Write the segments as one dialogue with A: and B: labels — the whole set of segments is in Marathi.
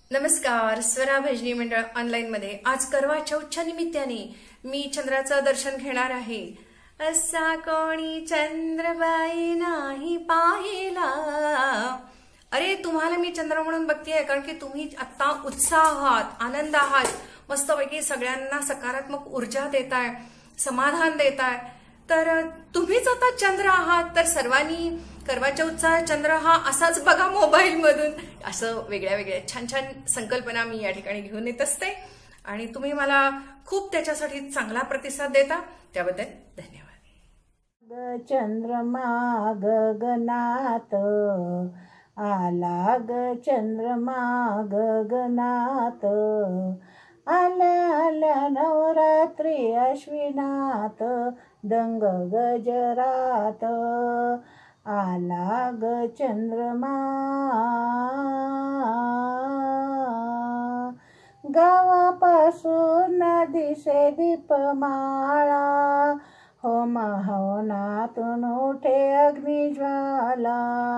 A: नमस्कार. स्वरा भजनी मंडळ ऑनलाईन मध्ये आज करवा चौथच्या निमित्ताने मी चंद्राचं दर्शन घेणार आहे. असा कोणी चंद्रबाई नाही पाहिला. अरे तुम्हाला मी चंद्र म्हणून बघतेय कारण की तुम्ही आता उत्साह आहात, आनंद आहात, मस्तपैकी सगळ्यांना सकारात्मक ऊर्जा देताय, समाधान देताय. तर तुम्हीच आता चंद्र आहात. तर सर्वांनी करवा चौथचा चंद्र हा असाच बघा मोबाईल मधून. असं वेगळ्या वेगळ्या छान छान संकल्पना मी या ठिकाणी घेऊन येत असते आणि तुम्ही मला खूप त्याच्यासाठी चांगला प्रतिसाद देता, त्याबद्दल धन्यवाद.
B: चंद्रमा गगनात आला ग, चंद्रमा गगनात आल्या आल्या नवरात्री अश्विनात दंग गजरात आला ग चंद्रमा. गावापासून दिसे दीपमाळा, होम हवनातून उठे अग्निज्वाला.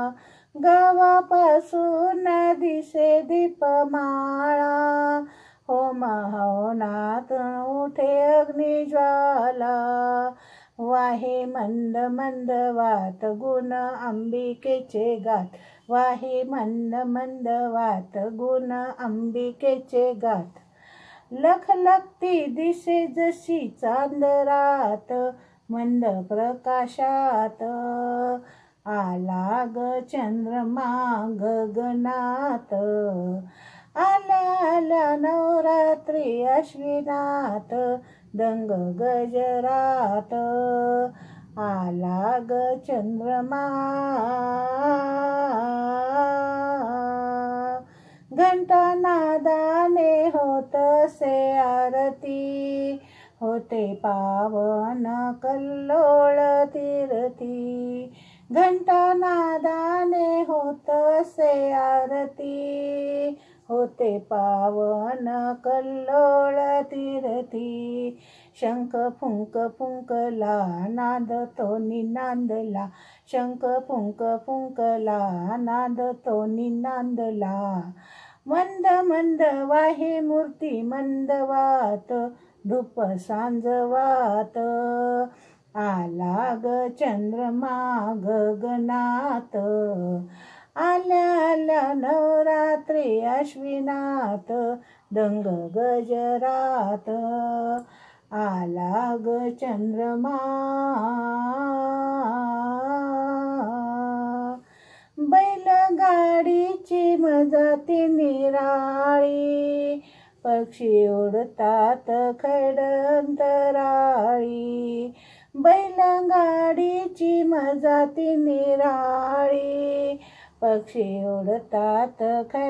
B: गावापासून दिसे दीपमाळा, होम हवनातून उठे अग्निज्वाला. वाहे मंद मंद वात गुण अंबिकेचे गात, वाहे मंद मंद वात गुण अंबिकेचे गात. लखलखती दिसे जशी चांदरात मंद प्रकाशात आला ग चंद्रमा गगनात. आल्या आल्या नवरात्री अश्विनात दंग गजरात आला ग चंद्रमा. घंटा नादाने होतसे आरती, होते पावन कल्लोळ तीरती. घंटा नादाने होतसे आरती, होते पावन कल्लोळ तीरती. शंख फुंक फुंकला नाद तो निनांदला, शंख फुंक फुंकला नाद तो निनांदला. मंद मंद वाहे मूर्ती मंद वात धूप सांजवात आला ग चंद्रमा गगनात. आल्या आल्या नवरात्री अश्विनात दंग गजरात आला ग चंद्रमा. बैलगाडीची मजाती निराळी, पक्षी उडतात खडंतराळी. बैलगाडीची मजाती निराळी, पक्षी उडतात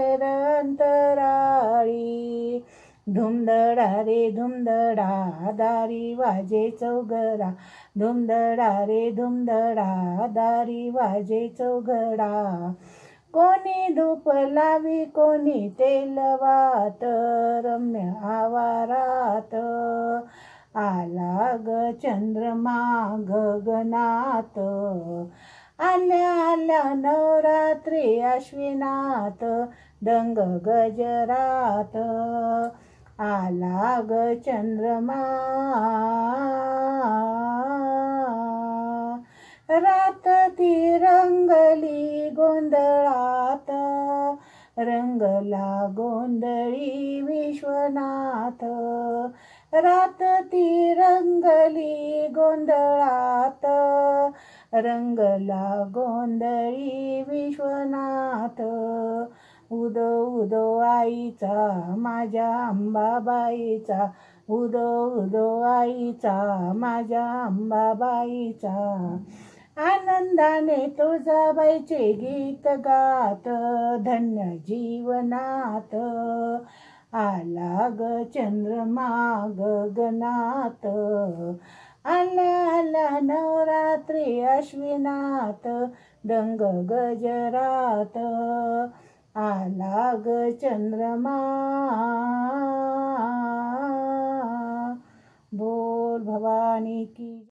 B: खैरंतराळी. धुमधडा रे धुमधडा दारी वाजे चौघडा, धुमधडा रे धुमधडा दारी वाजे चौघडा. कोणी धूप लावी कोणी तेल वात रम्य आवारात आला ग चंद्रमा गगनात. आल्या आल्या नवरात्री अश्विनात दंग गजरात आला ग चंद्रमा. रात ती रंगली गोंधळात, रंगला गोंधळी विश्वनाथ. रात ती रंगली गोंधळात, रंगला गोंधळी विश्वनाथ. उदो उदो आईचा माझ्या अंबाबाईचा, उदो उदो आईचा माझ्या अंबाबाईचा. आनंदाने तुळजाबाईचे गीत गात धन्य जीवनात आला ग चंद्रमा गगनात. आल्या आल्या नवरात्री अश्विनात दंग गजरात आला ग चंद्रमा. बोल भवानी की.